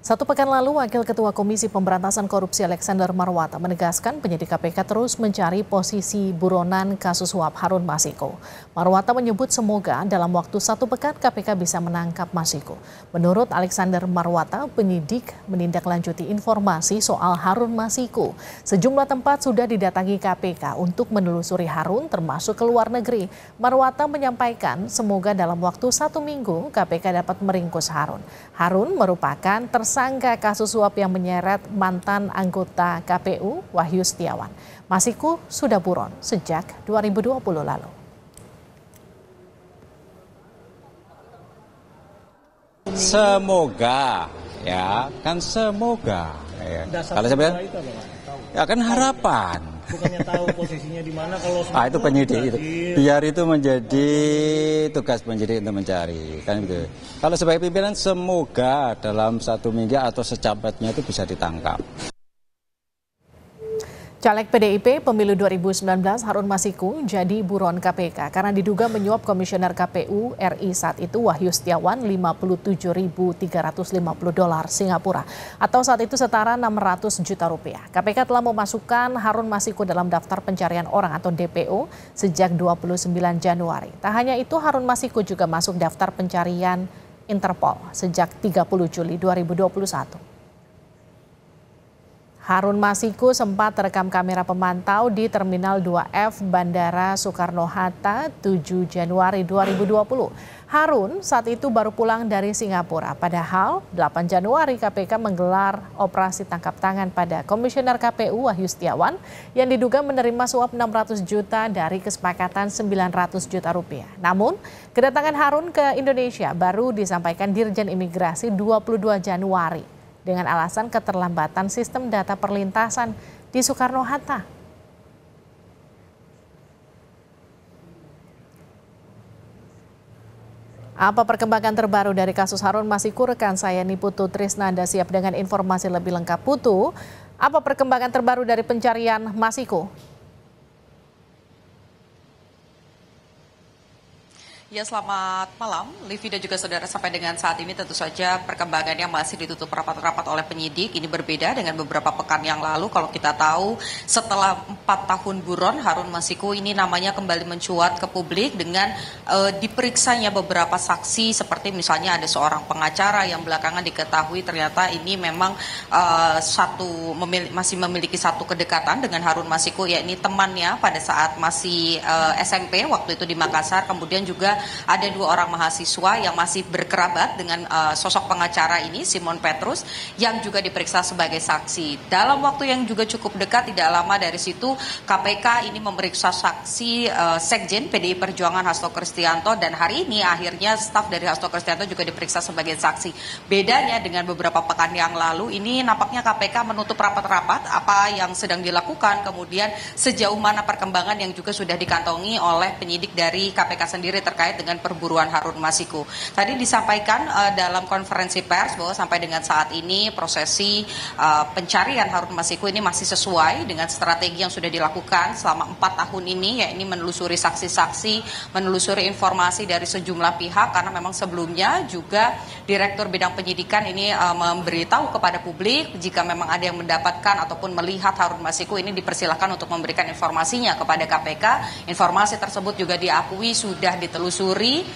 Satu pekan lalu, Wakil Ketua Komisi Pemberantasan Korupsi Alexander Marwata menegaskan penyidik KPK terus mencari posisi buronan kasus suap Harun Masiku. Marwata menyebut semoga dalam waktu satu pekan KPK bisa menangkap Masiku. Menurut Alexander Marwata, penyidik menindaklanjuti informasi soal Harun Masiku. Sejumlah tempat sudah didatangi KPK untuk menelusuri Harun termasuk ke luar negeri. Marwata menyampaikan semoga dalam waktu 1 minggu KPK dapat meringkus Harun. Harun merupakan tersangka kasus suap yang menyeret mantan anggota KPU Wahyu Setiawan. Masiku sudah buron sejak 2020 lalu. Semoga, ya kan semoga. Ya. Kalau saya bilang, ya kan harapan. Bukannya tahu posisinya di mana kalau itu penyidik itu. Biar itu menjadi tugas penyidik untuk mencari, kan gitu. Kalau sebagai pimpinan semoga dalam 1 minggu atau secepatnya itu bisa ditangkap. Caleg PDIP pemilu 2019 Harun Masiku jadi buron KPK karena diduga menyuap Komisioner KPU RI saat itu Wahyu Setiawan $57.350 Singapura atau saat itu setara 600 juta rupiah. KPK telah memasukkan Harun Masiku dalam daftar pencarian orang atau DPO sejak 29 Januari. Tak hanya itu, Harun Masiku juga masuk daftar pencarian Interpol sejak 30 Juli 2021. Harun Masiku sempat terekam kamera pemantau di Terminal 2F Bandara Soekarno-Hatta 7 Januari 2020. Harun saat itu baru pulang dari Singapura. Padahal 8 Januari KPK menggelar operasi tangkap tangan pada Komisioner KPU Wahyu Setiawan yang diduga menerima suap 600 juta dari kesepakatan 900 juta rupiah. Namun kedatangan Harun ke Indonesia baru disampaikan Dirjen Imigrasi 22 Januari. Dengan alasan keterlambatan sistem data perlintasan di Soekarno-Hatta. Apa perkembangan terbaru dari kasus Harun Masiku? Rekan saya Niputu Trisnanda siap dengan informasi lebih lengkap. Putu, apa perkembangan terbaru dari pencarian Masiku? Ya, selamat malam, Livi dan juga saudara. Sampai dengan saat ini tentu saja perkembangannya masih ditutup rapat-rapat oleh penyidik. Ini berbeda dengan beberapa pekan yang lalu. Kalau kita tahu setelah 4 tahun buron, Harun Masiku ini namanya kembali mencuat ke publik dengan diperiksanya beberapa saksi seperti misalnya ada seorang pengacara yang belakangan diketahui ternyata ini memang masih memiliki satu kedekatan dengan Harun Masiku, yakni temannya pada saat masih SMP waktu itu di Makassar. Kemudian juga ada 2 orang mahasiswa yang masih berkerabat dengan sosok pengacara ini, Simon Petrus, yang juga diperiksa sebagai saksi. Dalam waktu yang juga cukup dekat, tidak lama dari situ, KPK ini memeriksa saksi Sekjen PDI Perjuangan Hasto Kristianto, dan hari ini akhirnya staf dari Hasto Kristianto juga diperiksa sebagai saksi. Bedanya dengan beberapa pekan yang lalu, ini nampaknya KPK menutup rapat-rapat apa yang sedang dilakukan, kemudian sejauh mana perkembangan yang juga sudah dikantongi oleh penyidik dari KPK sendiri terkait dengan perburuan Harun Masiku. Tadi disampaikan dalam konferensi pers bahwa sampai dengan saat ini prosesi pencarian Harun Masiku ini masih sesuai dengan strategi yang sudah dilakukan selama 4 tahun ini, yakni menelusuri saksi-saksi, menelusuri informasi dari sejumlah pihak, karena memang sebelumnya juga Direktur Bidang Penyidikan ini memberitahu kepada publik jika memang ada yang mendapatkan ataupun melihat Harun Masiku ini dipersilahkan untuk memberikan informasinya kepada KPK. Informasi tersebut juga diakui sudah ditelusuri.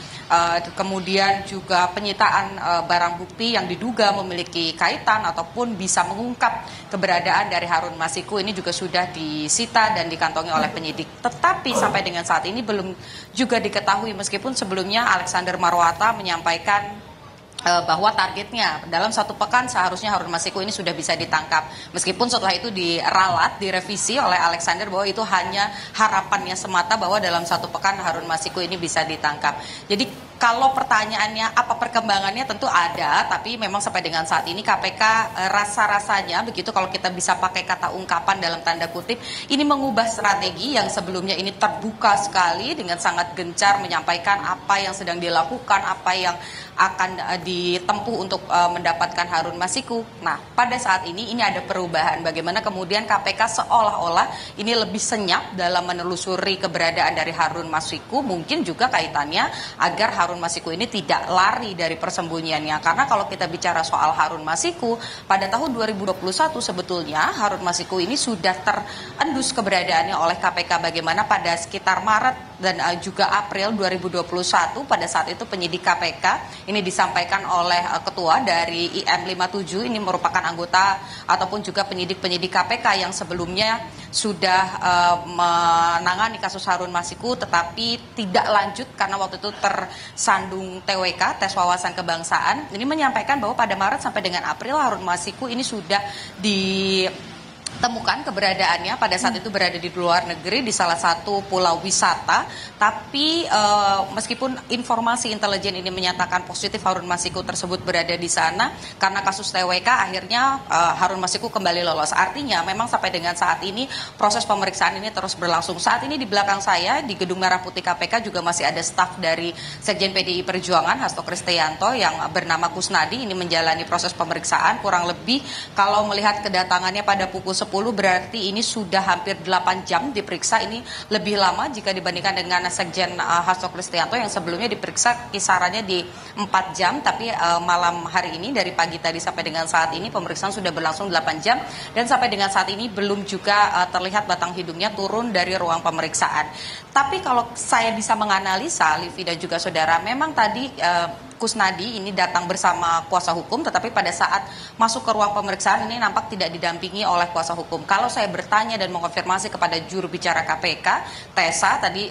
Kemudian juga penyitaan barang bukti yang diduga memiliki kaitan ataupun bisa mengungkap keberadaan dari Harun Masiku ini juga sudah disita dan dikantongi oleh penyidik. Tetapi sampai dengan saat ini belum juga diketahui, meskipun sebelumnya Alexander Marwata menyampaikan bahwa targetnya dalam 1 pekan seharusnya Harun Masiku ini sudah bisa ditangkap. Meskipun setelah itu diralat, direvisi oleh Alexander bahwa itu hanya harapannya semata bahwa dalam 1 pekan Harun Masiku ini bisa ditangkap. Jadi kalau pertanyaannya apa perkembangannya, tentu ada, tapi memang sampai dengan saat ini KPK rasa-rasanya begitu, kalau kita bisa pakai kata ungkapan dalam tanda kutip, ini mengubah strategi yang sebelumnya ini terbuka sekali dengan sangat gencar menyampaikan apa yang sedang dilakukan, apa yang akan ditempuh untuk mendapatkan Harun Masiku. Nah, pada saat ini ada perubahan. Bagaimana kemudian KPK seolah-olah ini lebih senyap dalam menelusuri keberadaan dari Harun Masiku, mungkin juga kaitannya agar Harun Masiku ini tidak lari dari persembunyiannya. Karena kalau kita bicara soal Harun Masiku, pada tahun 2021 sebetulnya Harun Masiku ini sudah terendus keberadaannya oleh KPK, bagaimana pada sekitar Maret dan juga April 2021 pada saat itu penyidik KPK ini disampaikan oleh ketua dari IM57, ini merupakan anggota ataupun juga penyidik-penyidik KPK yang sebelumnya sudah menangani kasus Harun Masiku tetapi tidak lanjut karena waktu itu tersandung TWK, tes wawasan kebangsaan. Ini menyampaikan bahwa pada Maret sampai dengan April Harun Masiku ini sudah ditemukan keberadaannya pada saat itu berada di luar negeri di salah satu pulau wisata, tapi meskipun informasi intelijen ini menyatakan positif Harun Masiku tersebut berada di sana, karena kasus TWK akhirnya Harun Masiku kembali lolos. Artinya memang sampai dengan saat ini proses pemeriksaan ini terus berlangsung. Saat ini di belakang saya di Gedung Merah Putih KPK juga masih ada staf dari Sekjen PDI Perjuangan Hasto Kristianto yang bernama Kusnadi ini menjalani proses pemeriksaan. Kurang lebih kalau melihat kedatangannya pada pukul 10 berarti ini sudah hampir 8 jam diperiksa. Ini lebih lama jika dibandingkan dengan Sekjen Hasto Kristianto yang sebelumnya diperiksa kisarannya di 4 jam, tapi malam hari ini dari pagi tadi sampai dengan saat ini pemeriksaan sudah berlangsung 8 jam dan sampai dengan saat ini belum juga terlihat batang hidungnya turun dari ruang pemeriksaan. Tapi kalau saya bisa menganalisa, Livi dan juga saudara, memang tadi Kusnadi ini datang bersama kuasa hukum, tetapi pada saat masuk ke ruang pemeriksaan ini nampak tidak didampingi oleh kuasa hukum. Kalau saya bertanya dan mengonfirmasi kepada juru bicara KPK, Tessa, tadi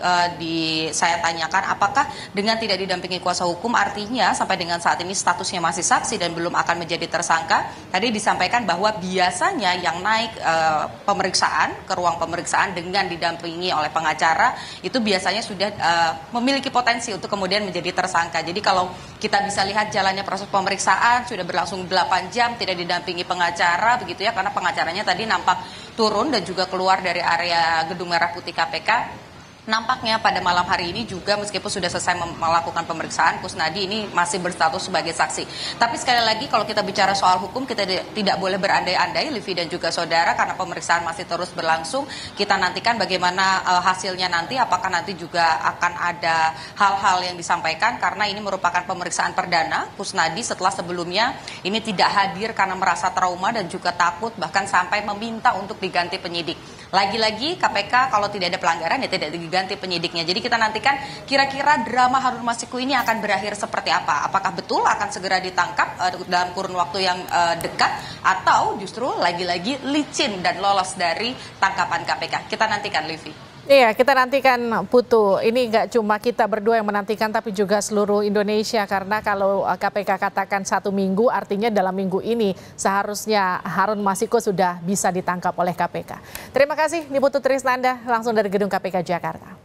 saya tanyakan apakah dengan tidak didampingi kuasa hukum artinya sampai dengan saat ini statusnya masih saksi dan belum akan menjadi tersangka. Tadi disampaikan bahwa biasanya yang naik pemeriksaan ke ruang pemeriksaan dengan didampingi oleh pengacara itu biasanya sudah memiliki potensi untuk kemudian menjadi tersangka. Jadi kalau kita bisa lihat jalannya proses pemeriksaan sudah berlangsung 8 jam tidak didampingi pengacara begitu ya, karena pengacaranya tadi nampak turun dan juga keluar dari area Gedung Merah Putih KPK. Nampaknya pada malam hari ini juga meskipun sudah selesai melakukan pemeriksaan, Kusnadi ini masih berstatus sebagai saksi. Tapi sekali lagi kalau kita bicara soal hukum, kita tidak boleh berandai-andai, Livi dan juga saudara, karena pemeriksaan masih terus berlangsung. Kita nantikan bagaimana hasilnya nanti, apakah nanti juga akan ada hal-hal yang disampaikan, karena ini merupakan pemeriksaan perdana. Kusnadi setelah sebelumnya ini tidak hadir karena merasa trauma dan juga takut, bahkan sampai meminta untuk diganti penyidik. Lagi-lagi KPK kalau tidak ada pelanggaran ya tidak diganti penyidiknya. Jadi kita nantikan kira-kira drama Harun Masiku ini akan berakhir seperti apa. Apakah betul akan segera ditangkap dalam kurun waktu yang dekat, atau justru lagi-lagi licin dan lolos dari tangkapan KPK. Kita nantikan, Livi. Iya, kita nantikan, Putu. Ini nggak cuma kita berdua yang menantikan, tapi juga seluruh Indonesia. Karena kalau KPK katakan 1 minggu, artinya dalam minggu ini seharusnya Harun Masiku sudah bisa ditangkap oleh KPK. Terima kasih, ini Putu Trisnanda, langsung dari Gedung KPK Jakarta.